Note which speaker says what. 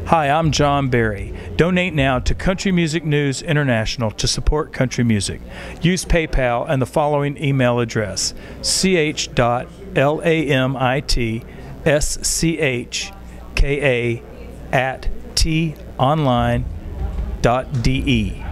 Speaker 1: Hi, I'm John Berry. Donate now to Country Music News International to support country music. Use PayPal and the following email address: ch.lamitschka@tonline.de.